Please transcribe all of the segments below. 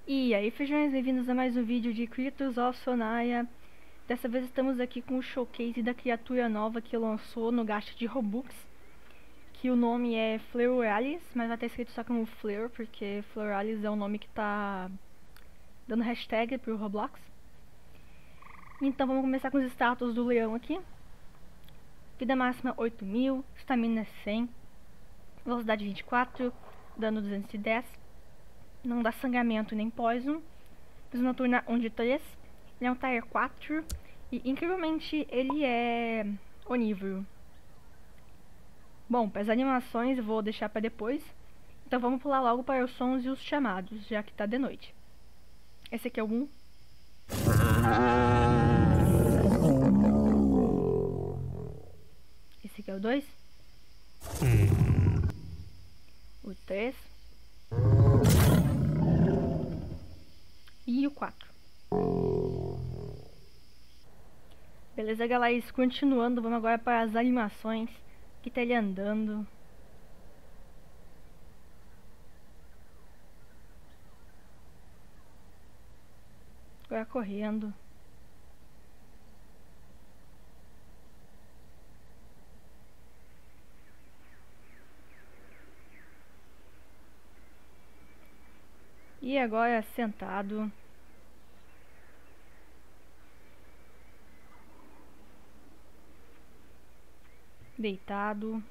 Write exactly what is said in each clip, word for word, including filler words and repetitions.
E aí, feijões, bem-vindos a mais um vídeo de Creatures of Sonaria. Dessa vez estamos aqui com o showcase da criatura nova que lançou no gacha de Robux, que o nome é Fleuralis, mas vai estar escrito só como Fleur, porque Fleuralis é o nome que tá dando hashtag pro Roblox. Então vamos começar com os status do leão aqui. Vida máxima oito mil, estamina cem, velocidade vinte e quatro, dano duzentos e dez. Não dá sangramento nem poison. Visão noturna um de três. Ele é um tier quatro. E incrivelmente ele é onívoro. Bom, para as animações eu vou deixar para depois. Então vamos pular logo para os sons e os chamados, já que tá de noite. Esse aqui é o um. Esse aqui é o dois. O três. E o quatro. Beleza, galera, continuando, vamos agora para as animações. Que tá ele andando. Agora correndo. E agora sentado. Deitado.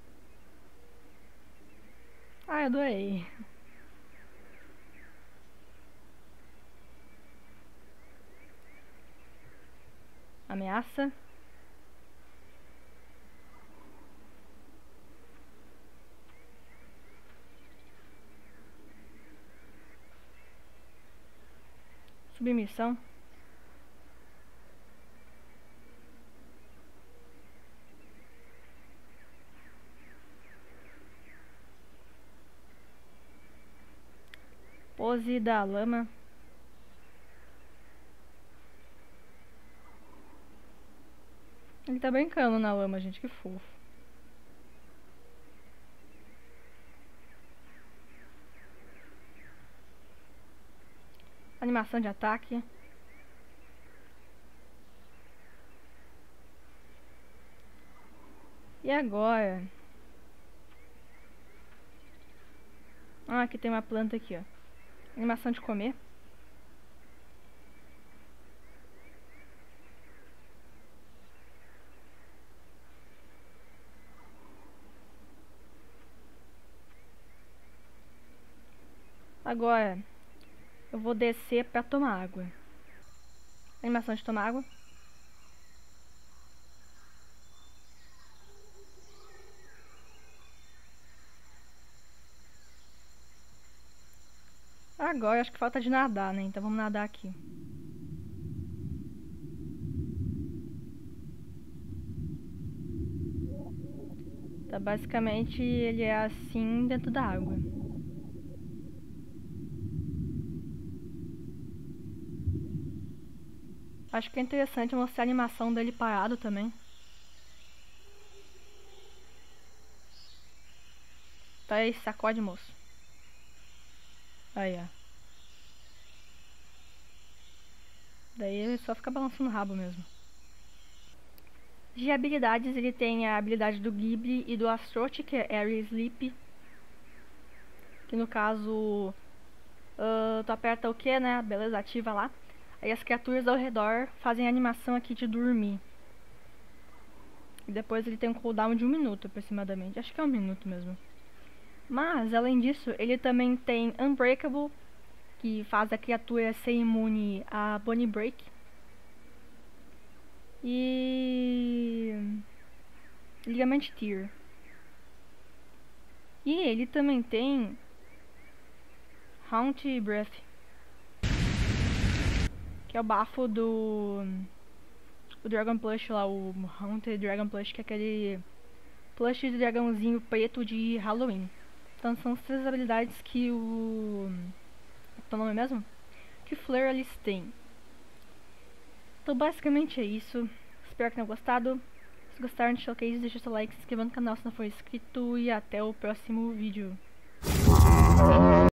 Ah, eu adorei. Ameaça. Submissão. Pose da lama. Ele tá brincando na lama, gente, que fofo. Animação de ataque. E agora? Ah, aqui tem uma planta aqui, ó. Animação de comer. Agora eu vou descer pra tomar água. Animação de tomar água. Agora acho que falta de nadar, né? Então vamos nadar aqui. Tá, basicamente ele é assim dentro da água. Acho que é interessante mostrar a animação dele parado também. Tá aí, sacode, moço. Aí, ó. Daí ele só fica balançando o rabo mesmo. De habilidades, ele tem a habilidade do Ghibli e do Astroth, que é Air e Sleep. Que no caso, uh, tu aperta o que, né? Beleza, ativa lá. Aí as criaturas ao redor fazem a animação aqui de dormir. E depois ele tem um cooldown de um minuto aproximadamente. Acho que é um minuto mesmo. Mas, além disso, ele também tem Unbreakable, que faz a criatura ser imune a Bone Break. E... Ligament Tear. E ele também tem Haunt Breath, que é o bafo do o Dragon Plush lá, o Haunted Dragon Plush, que é aquele plush de dragãozinho preto de Halloween. Então são as três habilidades que o... qual é o nome mesmo? Que Fleuralis tem. Então basicamente é isso. Espero que tenham gostado. Se gostaram de showcase, deixa seu like, se inscreva no canal se não for inscrito e até o próximo vídeo.